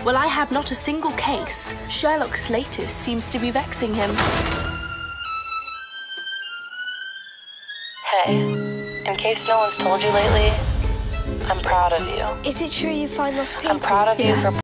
Well, I have not a single case. Sherlock's latest seems to be vexing him. Hey, in case no one's told you lately, I'm proud of you. Is it true you find lost people? I'm proud of you for